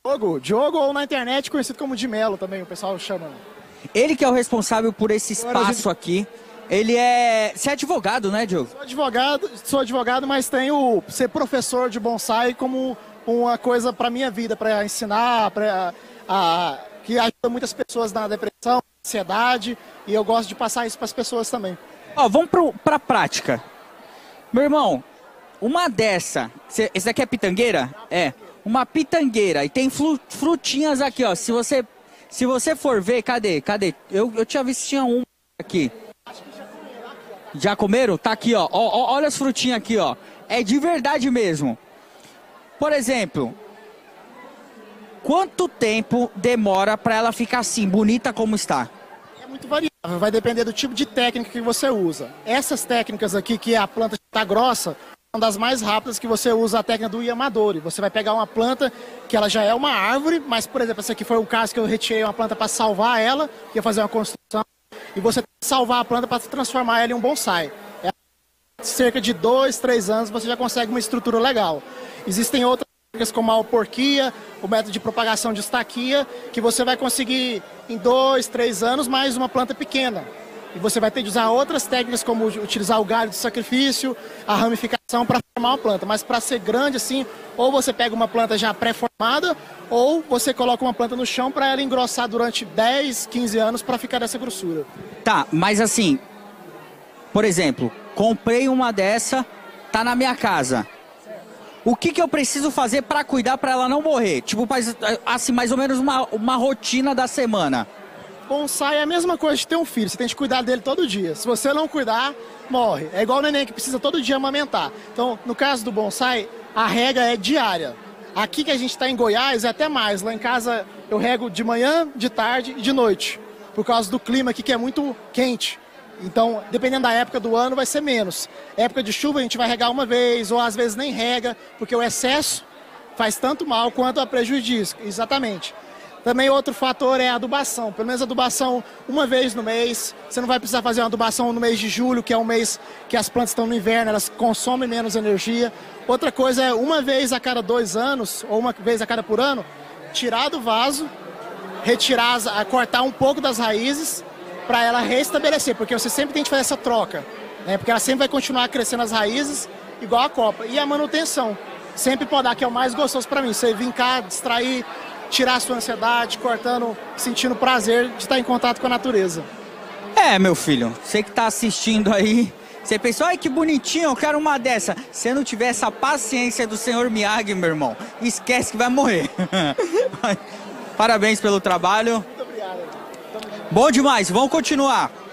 Diogo ou na internet conhecido como de Melo também, o pessoal chama. Ele que é o responsável por esse espaço aqui. Ele é... Você é advogado, né, Diogo? Sou advogado, mas tenho ser professor de bonsai como uma coisa para minha vida, para ensinar, que ajuda muitas pessoas na depressão, ansiedade, e eu gosto de passar isso para as pessoas também. Ó, vamos para a prática. Meu irmão, uma dessa, esse daqui é pitangueira? É, uma pitangueira, e tem frutinhas aqui, ó. Se você for ver, cadê? Eu tinha visto que tinha uma aqui. Já comeram? Tá aqui, ó. Olha as frutinhas aqui, ó. É de verdade mesmo. Por exemplo, quanto tempo demora para ela ficar assim, bonita como está? É muito variável, vai depender do tipo de técnica que você usa. Essas técnicas aqui, que a planta está grossa, são das mais rápidas, que você usa a técnica do Yamadori. Você vai pegar uma planta que ela já é uma árvore, mas, por exemplo, esse aqui foi o caso que eu retirei uma planta para salvar ela, ia fazer uma construção, e você tem que salvar a planta para transformar ela em um bonsai. Cerca de 2, 3 anos você já consegue uma estrutura legal. Existem outras técnicas como a alporquia, o método de propagação de estaquia, que você vai conseguir em 2, 3 anos mais uma planta pequena. E você vai ter de usar outras técnicas como utilizar o galho de sacrifício, a ramificação para formar uma planta. Mas para ser grande assim, ou você pega uma planta já pré-formada, ou você coloca uma planta no chão para ela engrossar durante 10, 15 anos para ficar dessa grossura. Tá, mas assim, por exemplo, comprei uma dessa, tá na minha casa. O que eu preciso fazer para cuidar para ela não morrer? Tipo, assim, mais ou menos uma rotina da semana. Bonsai é a mesma coisa de ter um filho, você tem que cuidar dele todo dia. Se você não cuidar, morre. É igual o neném que precisa todo dia amamentar. Então, no caso do bonsai, a rega é diária. Aqui que a gente está em Goiás é até mais. Lá em casa eu rego de manhã, de tarde e de noite. Por causa do clima aqui que é muito quente. Então, dependendo da época do ano, vai ser menos. Época de chuva a gente vai regar uma vez, ou às vezes nem rega, porque o excesso faz tanto mal quanto a prejuízo. Exatamente. Também outro fator é a adubação. Pelo menos a adubação uma vez no mês. Você não vai precisar fazer uma adubação no mês de julho, que é um mês que as plantas estão no inverno, elas consomem menos energia. Outra coisa é uma vez a cada 2 anos, ou uma vez a cada por ano, tirar do vaso, cortar um pouco das raízes, para ela restabelecer, porque você sempre tem que fazer essa troca, né? Porque ela sempre vai continuar crescendo as raízes, igual a copa. E a manutenção, sempre podar, que é o mais gostoso para mim. Você vir cá, distrair, tirar a sua ansiedade, cortando, sentindo prazer de estar em contato com a natureza. É, meu filho, você que tá assistindo aí, você pensou, ai que bonitinho, eu quero uma dessa. Se não tiver essa paciência do senhor Miyagi, meu irmão, esquece que vai morrer. Parabéns pelo trabalho. Muito obrigado. Bom demais, vamos continuar.